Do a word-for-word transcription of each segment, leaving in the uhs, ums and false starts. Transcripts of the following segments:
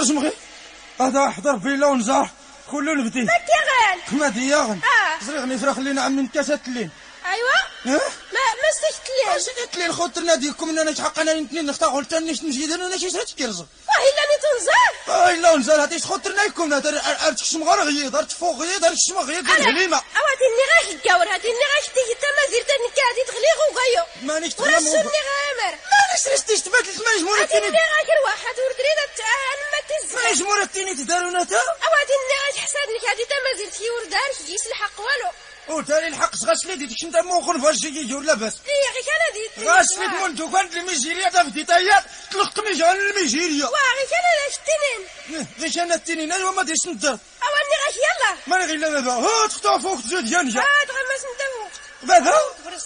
ارجم غير هذا حضر بيلا ونزار كله نبدي مالك يا غال خمادي يا غن اه صريغني فرا خلينا عمي نكاسات الليل ايوا ها ما ما سيت ليه اش قلت لي الخوت ناديكم ان انا شحق انا اثنين نختار قلت اني نجي دير انا شي سات كيرزق واه الا ني تنزار اه الا نزال هاتي خطرنا لكم هذا ارتك شمغار غيض ارت فوق غيض ارت شمغ غيض غليمه اواتي اني غاش الجاور هاتي اني غاش تيجي تما زيرت انك غادي تغليغ وغيو مانيش ورا تغلم سني غامر مانيش رستي تبات المايش هاتي مورتيني اني غاكر واحد وردرينا انا ما تزعل مايش مورتيني تدارونا تا اواتي اني غاش حسادنك هاتي تما زيرت كي وردارش جيس الحق والو وتالي الحق غاسلي ديك شنتا موخن فاش يجي ولا بس اي غي كان ديت غاسلي منتو كانت الميجيريا تا في طيات طلق ميجان الميجيريا واه غي كان لاش تنين غيش انا التنين انا وما ديش ندار اواني غاش يلا ماني غير دابا ها تخطا فوق تزيد جانجا اه تغمس ندوق بابا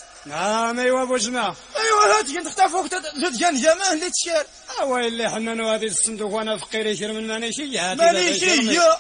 نعم ايوا بو جماعه ايوا هاتي تخطا فوق تزيد جانجا ما هليت شال اوا اللي حنا هذه الصندوق وانا فقير يشير من مانيشي هاتي مانيشيه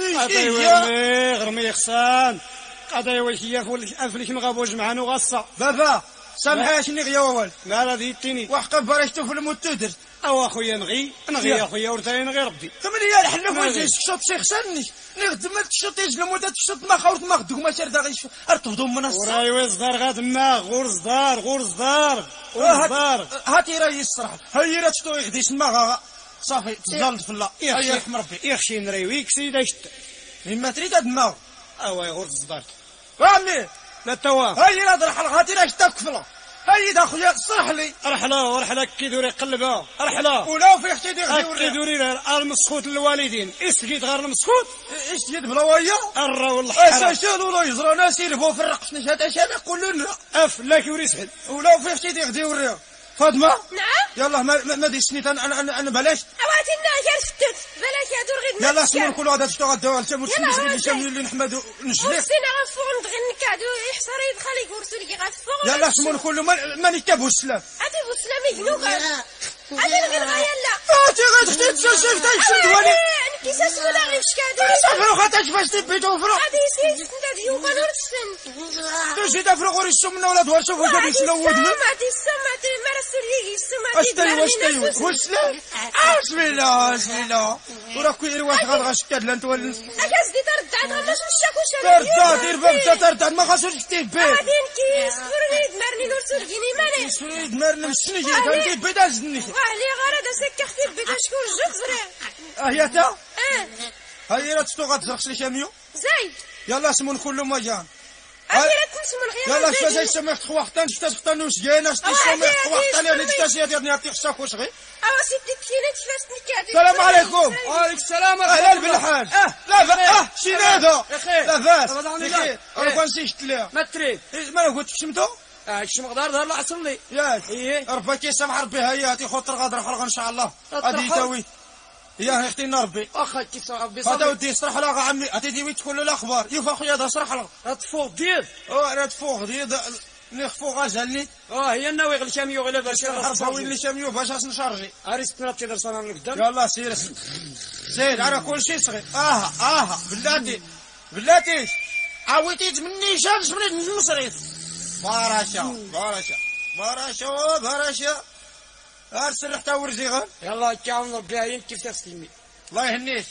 مانيشيه غرمي خصان قضايا وشيه افلك مغابو جمعان وغصه بابا سامحها شني غيا ووال لا لا ديتيني وحق برشتو في المتدر او اخويا نغي نغي يا اخويا ورثاي نغي ربي ثمانية الحلف وجهي تشوط شيخ سني نخدم تشوط يجل مودة تشوط ما خاوت ما خدوك ما شردا غيش ارتفضوا من الصح وراي وصدار غاد ما غور صدار غور صدار غور صدار هاتي راي الصراحه هي راه تشتو يغديش ما صافي تزالت في الله يا يرحم ربي يخشي نريويك سيدا شت لما تريد دماغ اوا غور صدار عمي لا توا هي راه درح هاتي راه شتا كفله هي دا خويا صرح لي رحله رحله كي دوري قلبها رحله ولا في اختي دي غدي كي دوري المسخوت الوالدين اسكيت غير المسخوت ايش تيد بلا ويا الرا والله اساسا ولا يزرى ناس يلفوا في الرقص هذا شاب يقول لنا اف لا كيوري سحل ولا في اختي دي غدي وريها فاطمه نعم يلا ما ما ديش نيت انا انا انا بلاش اواتي الناجر فتت بلاك يا دور غير يلا سمو كل هذا تشتغل دوا تمر تسمي اللي شامي اللي نحمدو نجلي وسينا غفور ندغن كادو يحصر يدخل يقرسو لي غفور يلا سمو كل ما ما نكتبو السلام هاتي بو سلامي جنوك هاتي غير غايا لا هاتي غير تختي تسوسي تايشد ولي كيساس ولا غير شكادو صافي خاطر كيفاش تبيتو فرو هاتي سيد انت ديوبا نورسن تجي تفرغ غير السمنه ولا دوار شوفوا جابي شنو ودنا هاتي السمات مرسولي السمات اش تاي واش تاي واش لا بسم الله بسم الله وراك كير واش غاد غشكاد لا انت ولا اجاز دي ترد عاد غاش الشاكوش ترد دير باب ترد ما خاصوش تكتب به هادي كيس فريد مرني نورسول جيني ماني فريد مرن السني جي كان بدا زني واه لي غرض سكختي بدا شكون جوج زري اه يا تا اه هاي راه تشتو غتزرقش لي شاميو زايد يلا سمون كله ما جان هادي راه تنسمو الغير يلا شتا زي سمي خطوا حتى نشتا خطا نوش جاينا شتي سمي خطوا حتى لي نتاشي ديال نعطي خصك واش غي اوا سيدي كينا تفاستني كادي السلام عليكم وعليكم السلام اهلا بالحال اه لا اه شي هذا لا باس بخير انا كنسيت ليها ما تريد ما قلت شمتو اه كش مقدار دار له عصر لي ياك ايه ربي كيسامح ربي هيا هاتي خاطر غادر حلقه ان شاء الله غادي يساوي يا اختي ربي واخا كيسامح ربي هذا ودي يصرح لها عمي هاتي ديوي تقول له الاخبار يوف اخويا هذا صرح لها تفوق ديال اه راه تفوق ديال نخفو غازلني اه هي الناوي غير شاميو غير باش حرفاوي اللي شاميو باش نشارجي اريستنا تقدر صنع من قدام يلا سير زيد على كل شيء صغير اه اه بلاتي بلاتي عاوديت مني شمس من المصريف باراشا باراشا باراشا باراشا ارسل حتى ورزي غير يلا كاون ربي عين كيف تستلمي الله يهنيك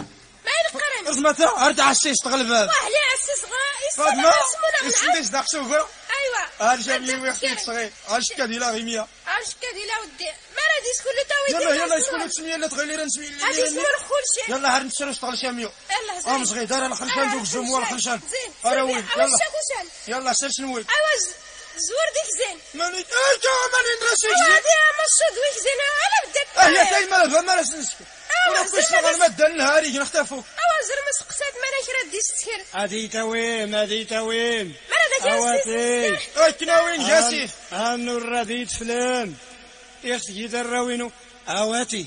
ما ينقرن رزمتها ارد عسيس تغلبها واه لي عسس غا فاطمه يسمونا اسنديش داك سوفر ايوا هاد جامي ويختي صغير اش كدي لا غيميه اش كدي لا ودي ما راديش كل تاوي يلا يلا شكون تسميه لا تغيري نسمي هادي اسمو الخول شي يلا هاد نشرو شغل شاميو يلا زين ام صغير دار الخلشان دوك الجمهور الخلشان زين اراوي يلا شاكوشان يلا سير شنوي ايوا زور ديك زين ماني اجا ماني نرسيك هادي مشط ويك زين على بدك اه يا تاي مالها ما نسنسك ولا كل شغل ما دار نهاري نختفوا اوا زر مسقسات ما ناش ردي السكر هادي تاوين هادي تاوين ما راه اواتي اي كنا وين جاسي هانو الرديت فلان يخي دراوينو اواتي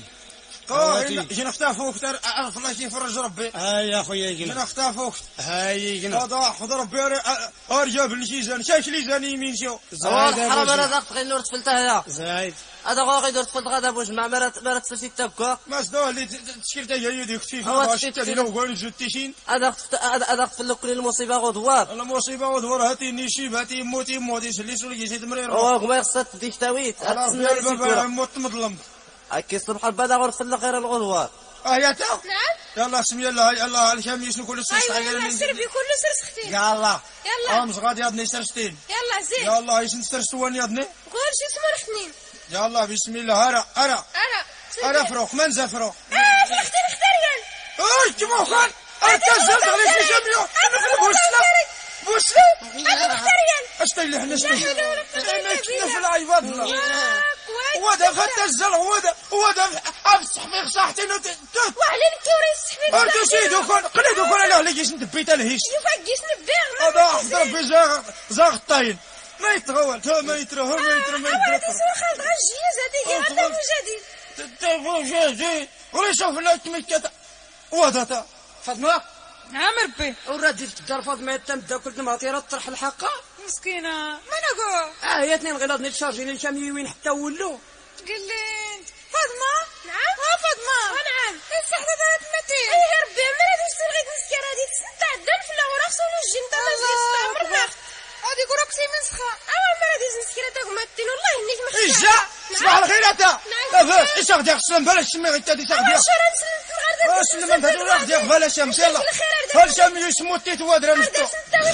اه جينا اختفوا كثر عرف الله يفرج ربي هاي يا خويا جينا جينا اختفوا هاي جينا هذا حضر ربي ارجع بالشيزان شايف لي زاني يمين شو زايد حرام انا ضغط غير نور تفلت هذا زايد هذا غا غير تفلت غدا بوج مع مرات مرات تفلتي تبكا ما صدوا اللي تشكيلته هي ديك كيف هو باش تشكيلته تديروا قول جوتيشين هذا هذا تفلت كل المصيبه غدوار المصيبه ودور هاتي نيشيب هاتي موتي موتي سلي سولي شي تمرير هو ما يخصها تديك تاويت على ربي الباب موت مظلم كي الصبح بدا غير تفلت غير الغدوار اه يا تا نعم. يلا سمي الله يلا الشامي شنو كل سرس ايوا يلا سربي كل سر سختي. يلا يلا امس غادي يضني سرستين. يلا زين. يلا ايش نسترسوان يضني. قول شي اسمه رحنين. يلا بسم الله ارى ارى انا ارى فروخ من زفروخ. اه في اختي اختريان. اي كيما كان انت زلت على شي جميع بوسنا بوسنا انا اختريان. اشتي اللي حنا لا شتي حول ولا قوة إلا كنا في بالله. العيباد الله كويس. هو دا فات الزل هو دا هو دا افسح في صحتي نوت وعلين كوري السحبي. انت سيدو كون قليدو كون انا عليك ندبيت الهيش يفقيش نبيغ. هذا حضر بزاغ زاغ الطاين ما يتغول تا ما يترى هو ما يترى ما انا يترى تسوى خالد غجيز هذيك غدا مجدي. تفو جديد ولي شوف لنا كميكتا وهذا فاطمه نعم ربي. ورا دير الدار فاطمه تم كل المعطيره تطرح الحقه مسكينه ما نقول. اه هي اثنين غير نتشارجي للشامي وين حتى ولو قل لي انت فاطمه. نعم. ها فاطمه. نعم. الصحة ثلاث متين. اي يا ربي ما غاديش تلغي مسكينه هذه تسنتع الدم في الاوراق سولو الجن تا ما تستعمرنا. هذه كروكسي مسخه. اول مرة ديز مسكينه تا قمتين والله انك ما خفتش. إيجا صباح الخير أنت لاباس إيش غادي يخسرن بلاش تسمي غير تادي تاخدي شرا نسلم في الغرض. اسلم انت هذا راح ديك بلا شمس يلا هل شام يسمو تيت وادرا نستو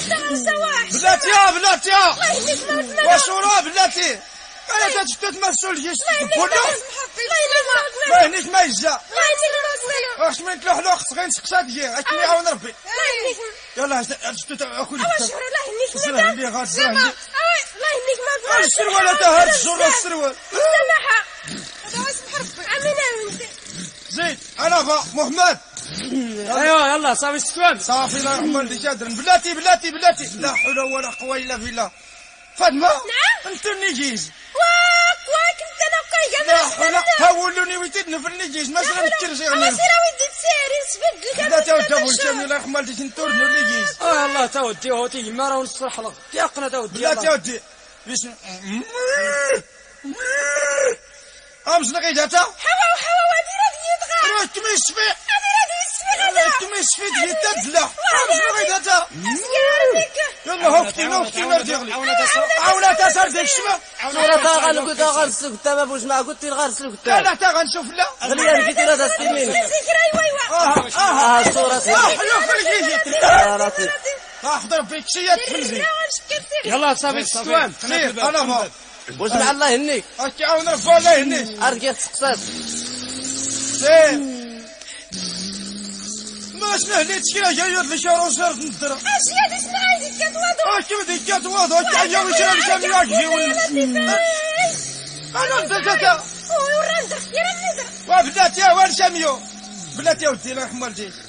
بلاتي يا بلاتي يا وشورا بلاتي انا تشتت مسؤول جيش كله ما هنيك ما يجا واش من تلوح لو خص غير نسقسا تجي اكي يعاون ربي يلا تشتت اكل زرع لي غاد زرع لي السروال هذا هاد الجور السروال سماحة هذا اسمح ربي. عمينا وانت زيد انا با محمد ايوا يلا صافي السوام صافي الله يرحم والديك شادرن بلاتي بلاتي بلاتي لا حول ولا قوه الا بالله فاطمه نعم. انت النجيز واك واك انت نقي لا حول هاولوني ويتدن في النجيز ما شرا نتكرجي انا يعني سيرا ودي تسيري نسبد لك لا تاود الشامي الله يرحم والديك نتورنو النجيز اه الله تودي هوتي ما راه نصرح لك يقنا تودي لا تاودي بسم امس لقيت جاتا حوا وحوا وادي راه يدغى راك مشفي هذه راه يسفل هذا راك مشفي تجي تدلع امس لقيت جاتا يلا هوفتي هوفتي نرجع لي عاونا تسر ديك الشمال صورة غنقول تا غنسلك تا ما بوش مع قلت غنسلك لا تا لا تا غنشوف لا خليها نجي ترى دا ستين ذكرى ايوا اه اه اه الصورة اه حلو في الجيجي راسي احضر فيك شيات تفلزي يلا صافي السوام خير انا ما واش مع الله يهنيك اكي عاون ربي الله يهنيك ارجع تسقسات سير ما سمحلي تشكيله جايات لشهر وصارت ندرا اش يا دي اسمعي ديك كتوضو اكي بديك كتواضع اكي عيا وشرا لشامي راكي انا ندزتا ورا ندرك يا راه ندرك وبلاتي وين شاميو بلاتي ودي الله يرحم والديك